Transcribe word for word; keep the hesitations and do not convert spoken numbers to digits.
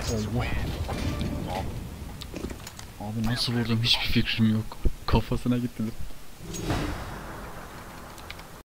Allah. Abi nasıl vurdum hiçbir fikrim yok. Kafasına gittiler.